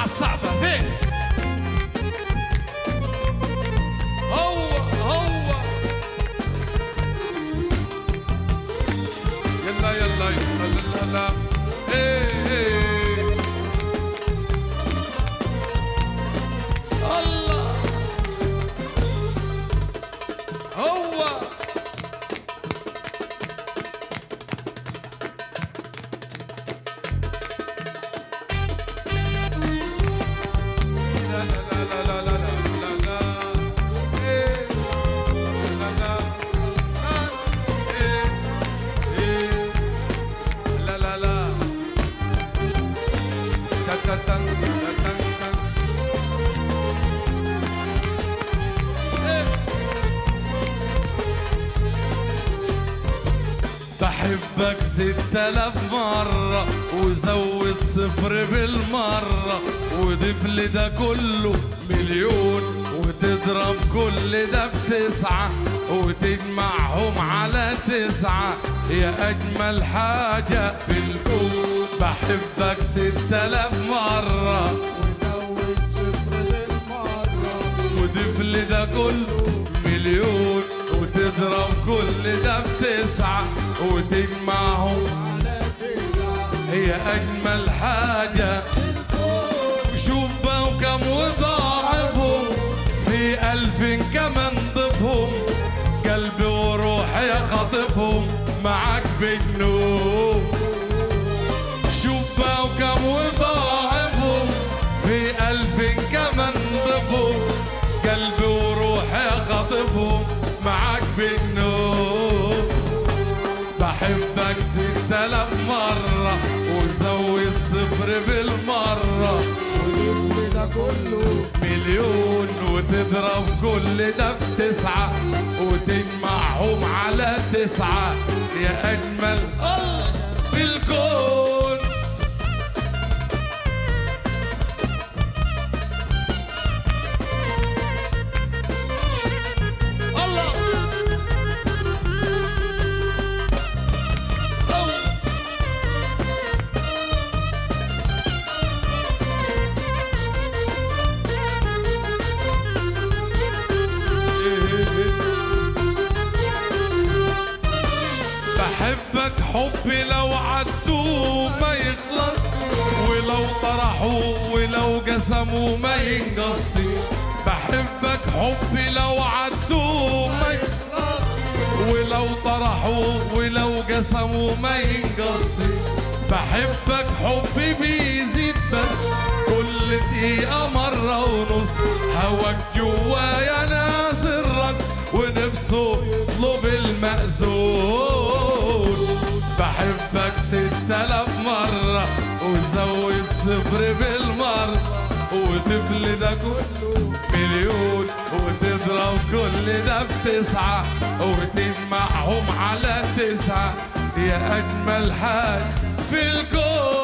الصعبة فين؟ هو يلا يلا يلا لا لا ايه الله هو بحبك 6000 مرة وزود صفر بالمرة وضيف لي ده كله مليون وتضرب كل ده بتسعة وتجمعهم على 9 يا أجمل حاجة في الكون. بحبك 6000 مرة وزود صفر بالمرة وضيف لي ده كله مليون وتضرب كل ده بتسعة وتجمعهم على 9 هي أجمل حاجة. شوف بقى وكم وضاعفهم في 1000 كمان ضفهم قلبي وروحي خاطفهم معاك بجنون. شوف بقى وكم وضاعفهم في 1000 كمان ضفهم قلبي وروحي خاطفهم معاك بجنون. بحبك 6000 مرة وزود صفر بالمرة وضيف ده كله مليون وتضرب كل ده ب9 وتجمعهم على 9 يا أجمل في الكون. الله بحبك حبي لو عدوا ما يخلص ولو طرحوا ولو قسموا ما ينقص. بحبك حبي لو عدوا ما يخلص ولو طرحوا ولو قسموا ما ينقص. بحبك حبي بيزيد بس كل دقيقة مرة ونص هواك جوايا ناس الرقص ونفسه يطلب المأذون. بحبك 6000 مرة وزود صفر بالمرة وتفل ده كله مليون وتضرب كل ده ب9 وتجمعهم على 9 يا أجمل حاجة في الكون.